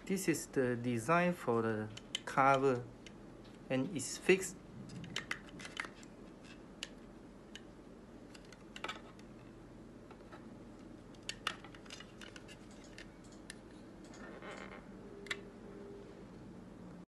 This is the design for the cover, and it's fixed